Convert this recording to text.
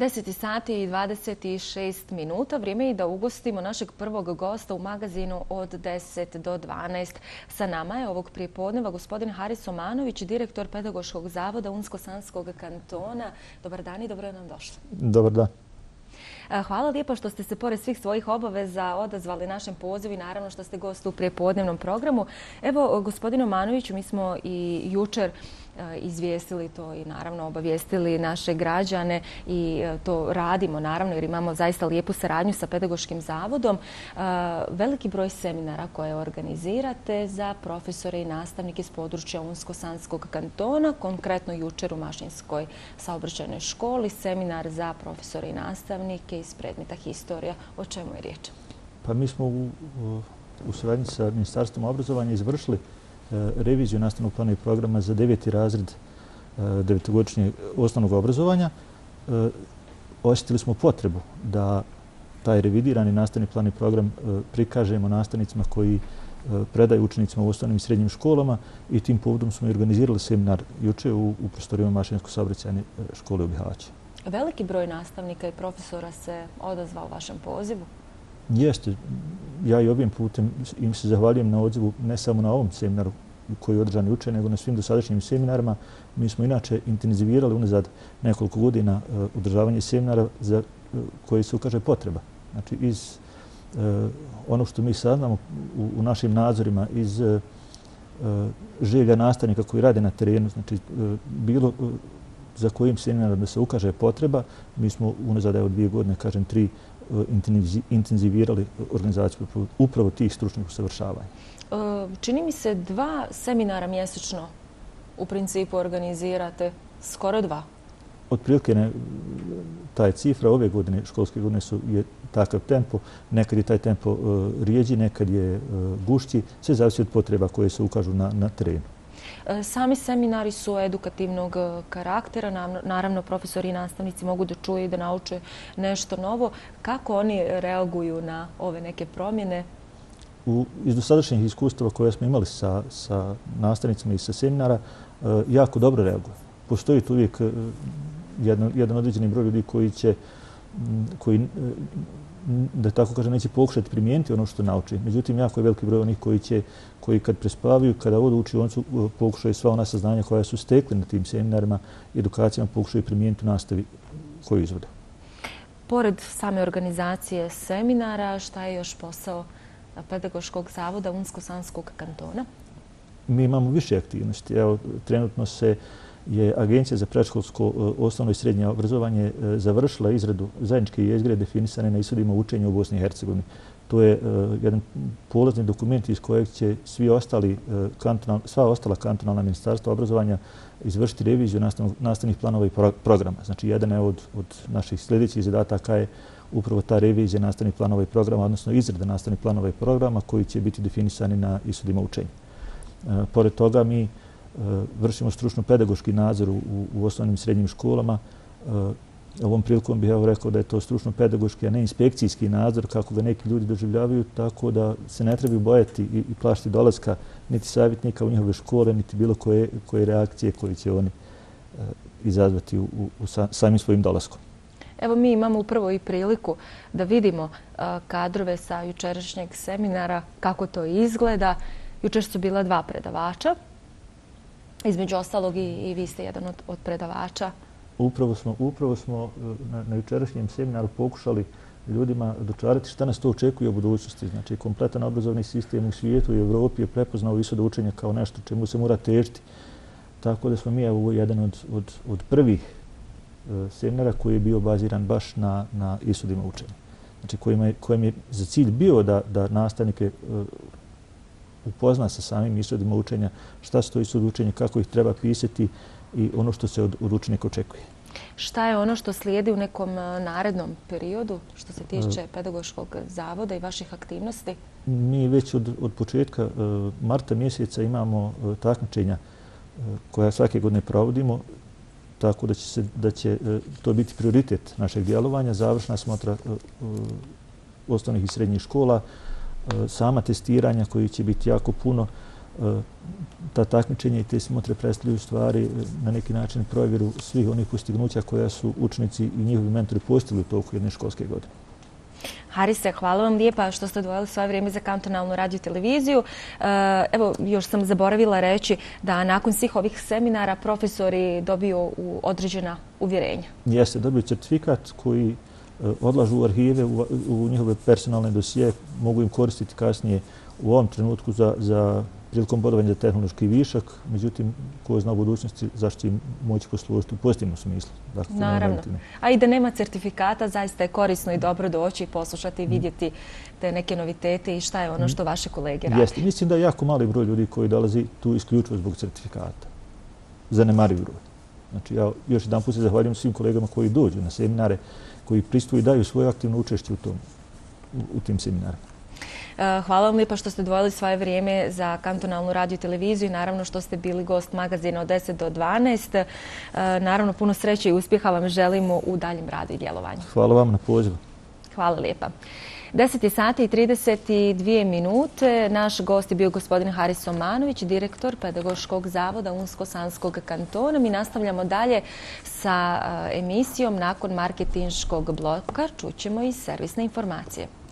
10 sati i 26 minuta. Vrijeme je da ugostimo našeg prvog gosta u magazinu od 10 do 12. Sa nama je ovog prijepodneva gospodin Haris Omanović, direktor Pedagoškog zavoda Unsko-Sanskog kantona. Dobar dan i dobro nam došli. Dobar dan. Hvala lijepo što ste se pored svih svojih obaveza odazvali našem pozivu i naravno što ste gost u prijepodnevnom programu. Evo, gospodine Omanoviću, mi smo i jučer izvijestili to i naravno obavijestili naše građane i to radimo naravno jer imamo zaista lijepu saradnju sa Pedagoškim zavodom. Veliki broj seminara koje organizirate za profesore i nastavnike iz područja Unsko-Sanskog kantona, konkretno jučer u Mašinskoj saobraćajnoj školi, seminar za profesore i nastavnike iz predmeta historija. O čemu je riječ? Pa mi smo u suradnji sa Ministarstvom obrazovanja izvršili reviziju nastavnog plana i programa za 9. razred 9-godišnjeg osnovnog obrazovanja. Osjetili smo potrebu da taj revidirani nastavni plan i program prikažemo nastavnicima koji predaju učenicima u osnovnim i srednjim školama i tim povodom smo organizirali seminar juče u prostorijama Mašinsko saobraćajne škole u Bihaću. Veliki broj nastavnika i profesora se odazvao vašem pozivu? Jeste. Ja i ovim putem im se zahvaljujem na odzivu ne samo na ovom seminaru koji je održan juče, nego na svim dosadašnjim seminarima. Mi smo inače intenzivirali unazad nekoliko godina održavanje seminara za koji se ukaže potreba. Znači, iz ono što mi saznamo u našim nadzorima, iz želja nastavnika koji rade na terenu, znači bilo za kojim seminarom da se ukaže potreba, mi smo unazad 2 godine, kažem 3, intenzivirali organizaciju upravo tih stručnih usavršavanja. Čini mi se 2 seminara mjesečno u principu organizirate, skoro 2. Otprilike ta je cifra ove godine, školske godine je takav tempo. Nekad je taj tempo rijeđi, nekad je gušći. Sve zavisi od potreba koje se ukažu na terenu. Sami seminari su edukativnog karaktera. Naravno, profesori i nastavnici mogu da čuju i da nauče nešto novo. Kako oni reaguju na ove neke promjene? Iz dosadašnjih iskustava koje smo imali sa nastavnicima i sa seminara, jako dobro reaguju. Postoji tu uvijek jedan određeni broj ljudi koji da tako kažem, neće pokušati primijeniti ono što nauči. Međutim, jako je veliki broj onih koji kad prespavaju, kada odu u učionicu, pokušaju sva ona saznanja koja su stekli na tim seminarima i edukacijama, pokušaju primijeniti u nastavi koju izvode. Pored same organizacije seminara, šta je još posao Pedagoškog zavoda Unsko-Sanskog kantona? Mi imamo više aktivnosti. Evo, trenutno je Agencija za predškolsko osnovno i srednje obrazovanje završila izradu zajedničke jezgre definisane na ishodima učenja u Bosni i Hercegovini. To je jedan polazni dokument iz kojeg će sva ostala kantonalna ministarstva obrazovanja izvršiti reviziju nastavnih planova i programa. Znači, jedan je od naših sljedećih zadataka je upravo ta revizija nastavnih planova i programa, odnosno izrada nastavnih planova i programa koji će biti definisani na ishodima učenja. Pored toga, mi vršimo stručno-pedagoški nadzor u osnovnim i srednjim školama. Ovom prilikom bih rekao da je to stručno-pedagoški, a ne inspekcijski nadzor, kako ga neki ljudi doživljavaju, tako da se ne trebaju bojati i plašiti dolaska niti savjetnika u njihove škole, niti bilo koje reakcije koje će oni izazvati u samim svojim dolaskom. Evo, mi imamo upravo i priliku da vidimo kadrove sa jučerašnjeg seminara, kako to izgleda. Jučer su bila 2 predavača. Između ostalog i vi ste jedan od predavača. Upravo smo na jučerašnjem seminaru pokušali ljudima dočarati šta nas to očekuje u budućnosti. Znači, kompletan obrazovni sistem u svijetu i u Evropi je prepoznao ishode učenja kao nešto čemu se mora težiti. Tako da smo mi jedan od prvih seminara koji je bio baziran baš na ishodima učenja. Znači, kojem je za cilj bio da nastavnike upozna sa samim ishodima učenja, šta su to ishodi učenja, kako ih treba pisati i ono što se od učenika očekuje. Šta je ono što slijedi u nekom narednom periodu što se tiče Pedagoškog zavoda i vaših aktivnosti? Mi već od početka marta mjeseca imamo takmičenja koja svake godine provodimo, tako da će to biti prioritet našeg djelovanja, završna smotra osnovnih i srednjih škola, sama testiranja koji će biti jako puno, ta takmičenja i te smotre predstavljaju stvari na neki način provjeru svih onih postignuća koja su učenici i njihovi mentori postigli u toku jedne školske godine. Harise, hvala vam lijepa što ste odvojili svoje vrijeme za kantonalnu radio i televiziju. Evo, još sam zaboravila reći da nakon svih ovih seminara profesori dobiju određena uvjerenja. Jeste, dobiju certifikat koji odlažu u arhive, u njihove personalne dosije, mogu im koristiti kasnije u ovom trenutku za prilikom bodovanja za tehnološki višak, međutim, ko zna u budućnosti zašto će im moći poslužiti u pozitivnom smislu. Dakle, naravno. A i da nema certifikata, zaista je korisno i dobro doći i poslušati i vidjeti te neke novitete i šta je ono što vaše kolege rade. Jeste. Mislim da je jako mali broj ljudi koji dolazi tu isključivo zbog certifikata. Zanemariv broj. Znači, ja još jedan put se zahvaljujem svim kolegama koji dođu na seminare, koji pristuju i daju svoje aktivno učešće u tim seminarima. Hvala vam lijepa što ste odvojili svoje vrijeme za kantonalnu radio i televiziju i naravno što ste bili gost magazina od 10 do 12. Naravno, puno sreće i uspjeha vam želimo u daljem radu i djelovanju. Hvala vam na pozivu. Hvala lijepa. 10 sati i 32 minute. Naš gost je bio gospodin Haris Omanović, direktor Pedagoškog zavoda Unsko-Sanskog kantona. Mi nastavljamo dalje sa emisijom. Nakon marketinškog bloka čućemo i servisne informacije.